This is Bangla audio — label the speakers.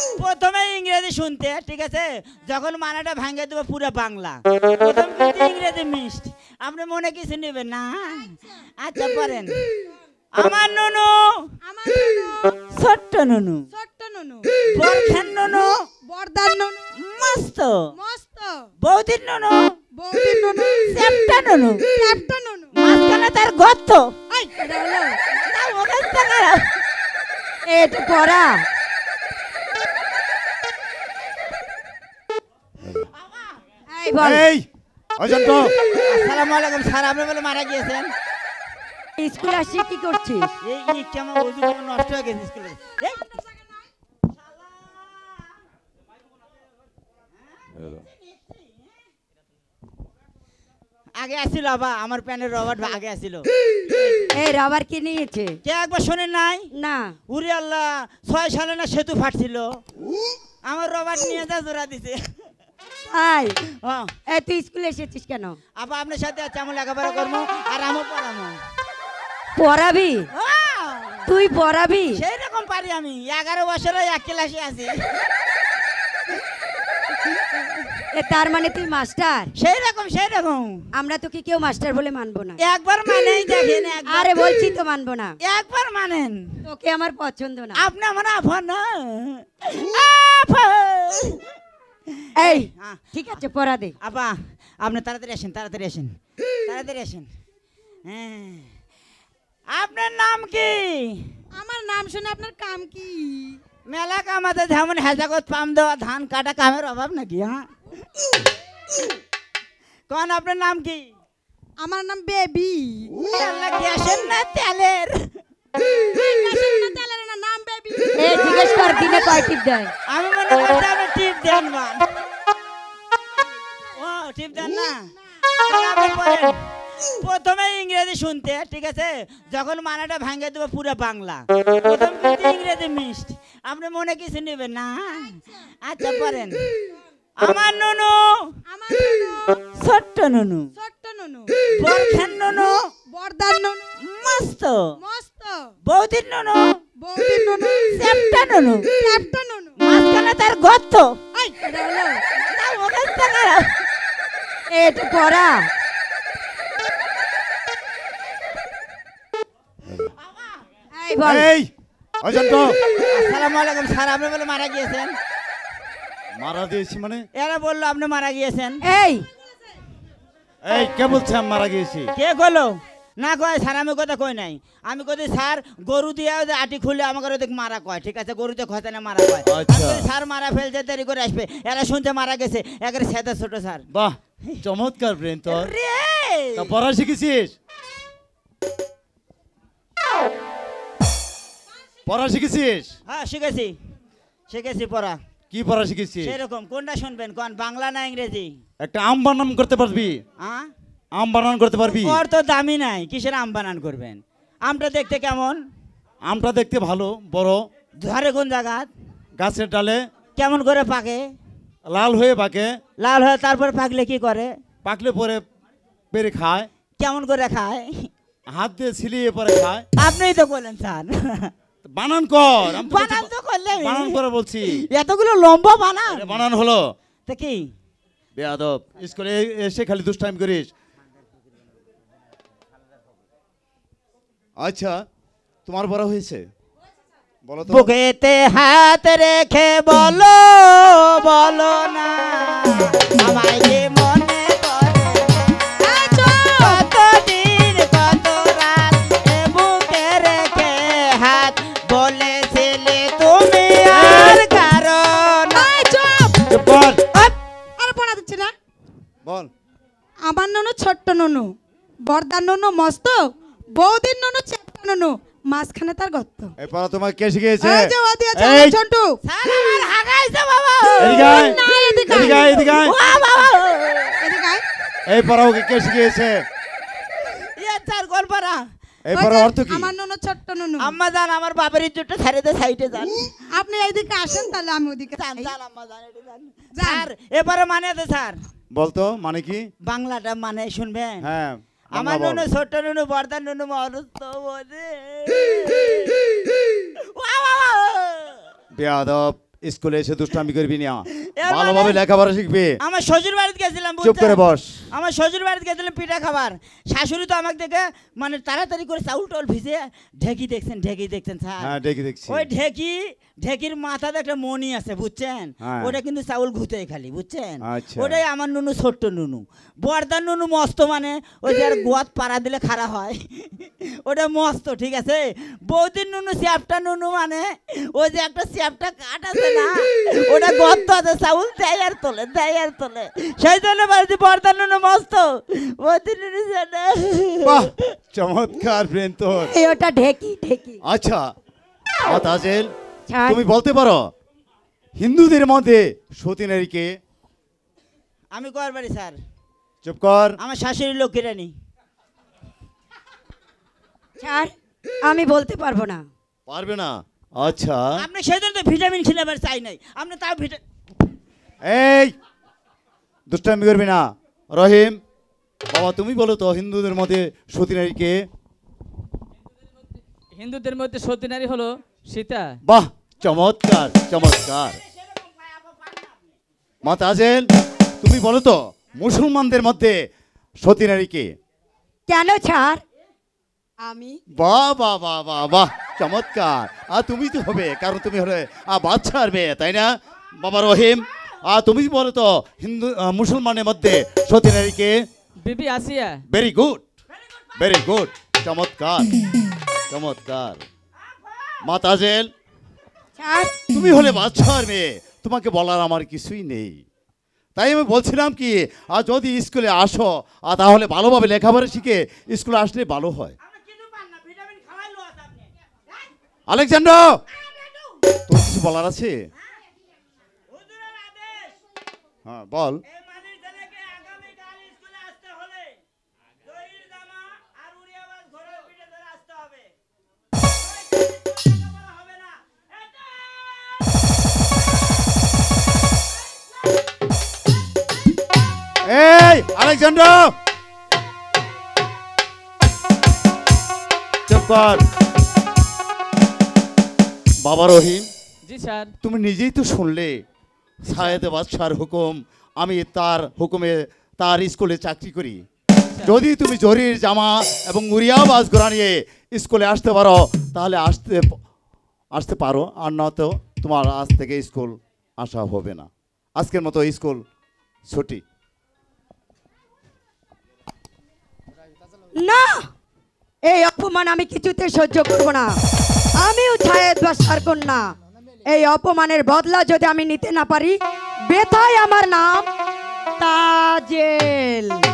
Speaker 1: প্রথমে ইংরেজি শুনতে ঠিক আছে, যখন মানাটা ভাঙে দেবো পুরো বাংলা। প্রথম কিন্তু ইংরেজি মিক্সড, আপনি মনে কিছু নেবেন না। আচ্ছা পড়েন। আমার নুনু,
Speaker 2: আমার নুনু,
Speaker 1: ছোট্ট নুনু,
Speaker 2: ছোট্ট নুনু,
Speaker 1: বরখান নুনু,
Speaker 2: বর্দার নুনু,
Speaker 1: মস্ত
Speaker 2: মস্ত,
Speaker 1: বৌদির নুনু,
Speaker 2: বৌদির নুনু,
Speaker 1: চ্যাপ্টা নুনু,
Speaker 2: চ্যাপ্টা নুনু।
Speaker 1: মাঝখানে তার গর্ত।
Speaker 2: এই, এটা হলো
Speaker 1: তা মুখস্থ করো।
Speaker 2: এটা পড়া। এই বল।
Speaker 3: এই অজন্ত,
Speaker 1: আসসালামু আলাইকুম স্যার, আপনি বলে মারা গিয়েছেন?
Speaker 2: স্কুলে আসি কি করছিস?
Speaker 1: এই কেমন ওযু কেমন নষ্ট হয়ে গেছে স্কুলে। এই, আগে আসছিল বাবা, আমার প্যানের রবার আগে আসছিল।
Speaker 2: এই রবার কে নিয়েছে?
Speaker 1: কে একবার শোনেন নাই?
Speaker 2: না।
Speaker 1: উরি আল্লাহ, 6 সালে না সেতু ফাটছিল, আমার রবার নিয়ে যা জোড়া দিছে।
Speaker 2: আই,
Speaker 1: হ্যাঁ
Speaker 2: এই তুই স্কুলে এসেছিস কেন?
Speaker 1: আপা আপনার সাথে আছে, আমি লেখাপড়া করবো আর আমি পড়াবো।
Speaker 2: পড়াবি? তুই পড়াবি?
Speaker 1: সেই রকম পারি আমি, 11 বছরে 1 ক্লাসে আছি।
Speaker 2: তার মানে তুই মাস্টার?
Speaker 1: সেই রকম সেই রকম।
Speaker 2: আমরা তোকে কেউ মাস্টার বলে মানবো না।
Speaker 1: একবার মানেই দেখেন,
Speaker 2: আরে বলছি তো মানবো না।
Speaker 1: একবার মানেন।
Speaker 2: তোকে আমার পছন্দ না।
Speaker 1: আপনি আমার আপা না।
Speaker 2: এই ঠিক আছে পড়া দে।
Speaker 1: আপা আপনি তাড়াতাড়ি আসেন, তাড়াতাড়ি আসেন, তাড়াতাড়ি আসেন। হ্যাঁ, আপনার নাম কি?
Speaker 2: আমার নাম শুনে আপনার কাম কি?
Speaker 1: মেলা কাম আছে, যেমন হেজাগত পাম দেওয়া, ধান কাটা, কামের অভাব নাকি? হ্যাঁ কোন আপনার নাম কি?
Speaker 2: আমার নাম বেবি।
Speaker 1: গ্যাসের না তেলের?
Speaker 2: গ্যাসের না তেলের না, নাম বেবি। এই জিজ্ঞেস কর দিনে কয় টিপ দেয়?
Speaker 1: আমি মনে করছি আপনি টিপ দেন। মান ও টিপ দেন না। আপনি পড়েন। প্রথমে ইংরেজি শুনতে ঠিক আছে, যখন মানাটা ভাঙে দেবো পুরো বাংলা। প্রথম কিন্তু ইংরেজি মিক্সড, আপনি মনে কিছু নেবেন না। আচ্ছা পড়েন। আমার নুনু,
Speaker 2: আমার নুনু,
Speaker 1: ছোট্ট নুনু,
Speaker 2: ছোট্ট নুনু,
Speaker 1: বরখান নুনু,
Speaker 2: বর্দার নুনু,
Speaker 1: মস্ত
Speaker 2: মস্ত,
Speaker 1: বৌদির নুনু,
Speaker 2: বৌদির নুনু,
Speaker 1: চ্যাপ্টা নুনু,
Speaker 2: চ্যাপ্টা নুনু।
Speaker 1: মাঝখানে তার গর্ত।
Speaker 2: এই, এটা হলো
Speaker 1: তা মুখস্থ করো।
Speaker 2: এটা পড়া। এই বল।
Speaker 3: এই অজন্ত,
Speaker 1: আসসালামু আলাইকুম স্যার, আপনি বলে মারা গিয়েছেন?
Speaker 3: মারা দিয়েছি মানে?
Speaker 1: এরা বললো আপনি মারা গিয়েছেন।
Speaker 2: এই
Speaker 3: এই কে বলছে আমি মারা গিয়েছি?
Speaker 1: কে বললো? না কয় স্যার, আমি কথা কই নাই। আমি কই স্যার গরু দিয়ে আটি খুলে আমাকে ওদিক মারা কয়, ঠিক আছে, গরুতে খতানে মারা কয়।
Speaker 3: আচ্ছা।
Speaker 1: স্যার মারা ফেলছে, দেরি করে আসবে, এরা শুনতে মারা গেছে, একের সেটা ছোট স্যার।
Speaker 3: বাহ, চমৎকার ব্রেন তোর।
Speaker 1: রে
Speaker 3: তা পড়া শিখেছিস? পড়া শিখেছিস?
Speaker 1: হ্যাঁ শিখেছি, শিখেছি পড়া।
Speaker 3: কি পড়া শিখেছিস?
Speaker 1: সেরকম কোনটা শুনবেন কোন, বাংলা না ইংরেজি?
Speaker 3: একটা আম বানান করতে পারবি?
Speaker 1: হ্যাঁ
Speaker 3: আম বানান করতে পারবি?
Speaker 1: ওর তো দামি নাই, কিসের আম বানান করবেন? আমটা দেখতে কেমন?
Speaker 3: আমটা দেখতে ভালো, বড়,
Speaker 1: ধরে কোন জায়গা?
Speaker 3: গাছের ডালে।
Speaker 1: কেমন করে পাকে?
Speaker 3: লাল হয়ে পাকে।
Speaker 1: লাল হয়ে তারপর পাকলে কি করে?
Speaker 3: পাকলে পরে পেরে খায়।
Speaker 1: কেমন করে খায়?
Speaker 3: হাত দিয়ে ছিলিয়ে পরে খায়।
Speaker 1: আপনিই তো বলেন স্যার।
Speaker 3: বানান কর। আমি তো বলছি
Speaker 1: বানান তো করলে
Speaker 3: বানান করে বলছি।
Speaker 1: এতগুলো লম্বা বানান।
Speaker 3: এটা বানান হলো?
Speaker 1: তা কি
Speaker 3: বেয়াদব, স্কুলে এসে খালি দুষ্টাইম করিস। আচ্ছা, তোমার বড় হয়েছে? বলো তো।
Speaker 1: বুকেতে হাত রেখে বলো, বলো না আমায় যে মনে করে, কত দিন কত রাত এ বুকে রেখে হাত বলেছিলে তুমি আর কারণ।
Speaker 3: বল
Speaker 2: আর পড়া দিচ্ছে না।
Speaker 3: বল।
Speaker 2: আমার নুনু ছোট্ট নুনু, বর্দার নুনু মস্ত, বৌদির নুনু চ্যাপ্টা নুনু, মাঝখানে তার গর্ত।
Speaker 3: এই পড়া তোমাকে কে শিখিয়েছে?
Speaker 2: এই যে ও দিয়েছে
Speaker 3: এই
Speaker 2: ঝন্টু।
Speaker 1: স্যার আমার হাগাইছে বাবা।
Speaker 3: এদিকে আয়,
Speaker 2: না, এদিকে আয়।
Speaker 3: এদিকে আয়, এদিকে আয়।
Speaker 1: ও বাবা,
Speaker 2: এদিকে আয়।
Speaker 3: এই পড়া ওকে কে শিখিয়েছে?
Speaker 1: ইয়ে স্যার গল্পরা।
Speaker 3: এই
Speaker 2: ওই
Speaker 3: পড়া
Speaker 2: যে
Speaker 3: অর্থ কি?
Speaker 2: আমার নুনু ছোট্ট নুনু।
Speaker 1: আম্মা জান আমার বাপের ইজ্জতটা ছেড়ে দে, সাইডে যান।
Speaker 2: আপনি এইদিকে আসেন তাহলে আমি ওদিকে
Speaker 1: যান
Speaker 2: যাই।
Speaker 1: যান আম্মা জান, এটা যান।
Speaker 2: যান।
Speaker 1: স্যার এবারে মানে দে স্যার,
Speaker 3: বলতো মানে কি?
Speaker 1: বাংলাটা মানে শুনবেন?
Speaker 3: হ্যাঁ,
Speaker 1: আমার
Speaker 3: বাংলা বল।
Speaker 1: নুনু ছোট্ট নুনু, বর্দার নুনু মরস্ত বোঝে।
Speaker 3: বেয়াদব, স্কুলে এসে দুষ্টামি করবি না,
Speaker 1: এর
Speaker 3: ভালোভাবে
Speaker 1: মানে-
Speaker 3: লেখাপড়া শিখবি।
Speaker 1: আমার শ্বশুর বাড়িতে গেছিলাম,
Speaker 3: চুপ করে বস।
Speaker 1: আমার শ্বশুর বাড়িতে গেছিলাম পিঠা খাবার। শাশুড়ি তো আমাকে দেখে মানে তাড়াতাড়ি করে চাউল টাউল ভিজে ঢেকি দেখছেন স্যার।
Speaker 3: হ্যাঁ দেখি দেখছি।
Speaker 1: ওই ঢেকির মাথাতে একটা মণি আছে বুঝছেন,
Speaker 3: হ্যাঁ।
Speaker 1: ওটা কিন্তু চাউল ঘুতে খালি বুঝছেন।
Speaker 3: আচ্ছা।
Speaker 1: ওটাই আমার নুনু, ছোট্ট নুনু। বর্দার নুনু মস্ত, মানে ওই যে আর গোয়াত পাড়া দিলে খাড়া হয় ওটা মস্ত, ঠিক আছে। বৌদির নুনু চ্যাপটা নুনু, মানে ওই যে একটা চ্যাপটা কাঠ আছে না, ওটা গর্ত আছে, চাউল দেয় আর তোলে। সেই জন্য বলছি বর্দার নুনু মস্ত, বৌদির নুনু জানে।
Speaker 3: বাহ, চমৎকার ব্রেন তোর।
Speaker 2: এই ওটা ঢেকি।
Speaker 3: আচ্ছা তাজেল,
Speaker 2: স্যার।
Speaker 3: তুমি বলতে পারো হিন্দুদের মধ্যে সতী নারীকে?
Speaker 1: আমি কর বাড়ি স্যার,
Speaker 3: চুপ কর।
Speaker 1: আমার শাশুড়ি লক্ষ্মী রানী।
Speaker 2: স্যার আমি বলতে পারবো না।
Speaker 3: পারবে না? আচ্ছা
Speaker 1: আপনি সেদিন তো ভিটামিন খেলাবার চাই নাই, আপনি তাও
Speaker 3: এই দুষ্টামি করবি না। রহিম বাবা, তুমি বলো তো হিন্দুদের মধ্যে সতী নারীকে?
Speaker 4: হিন্দুদের মধ্যে সতী নারী হলো সীতা।
Speaker 3: বাহ, চমৎকার। মা তাজেল, তুমি বলো তো মুসলমানদের মধ্যে সতী নারীকে?
Speaker 2: কেন স্যার? আমি
Speaker 3: বাহ বাহ বাহ বাহ বাহ, চমৎকার। আর তুমি তো হবে, কারণ তুমি হলে বাচ্চার মেয়ে, তাই না? বাবা রহিম, তুমি বলো তো হিন্দু মুসলমানের মধ্যে সতী নারীকে?
Speaker 4: বিবি আসিয়া।
Speaker 3: ভেরি গুড, চমৎকার। মা তাজেল,
Speaker 2: স্যার
Speaker 3: তুমি হলে বাচ্চার মেয়ে, তোমাকে বলার আমার কিছুই নেই। তাই আমি বলছিলাম কি, আর যদি স্কুলে আসো তাহলে ভালোভাবে লেখাপড়া শিখে স্কুলে আসলে ভালো হয়। আলেকজান্ডার, তোর কিছু বলার আছে? হ্যাঁ বল। এই আলেকজান্ডার, চুপ কর। বাবা রহিম,
Speaker 4: জি স্যার।
Speaker 3: তুমি নিজেই তো শুনলে সায়েদ বাদশার হুকুম, আমি তার হুকুমে তার স্কুলে চাকরি করি। যদি তুমি জরির জামা এবং উড়িয়াবাজ ঘোড়া নিয়ে স্কুলে আসতে পারো তাহলে আসতে পারো, আর নয়তো তোমার আজ থেকে স্কুল আসা হবে না। আজকের মতো স্কুল ছুটি।
Speaker 2: না, এই অপমান আমি কিছুতে সহ্য করব না। আমিও ছায়েদ বাদশার কন্যা। এই অপমানের বদলা যদি আমি নিতে না পারি, বেথায় আমার নাম তাজেল।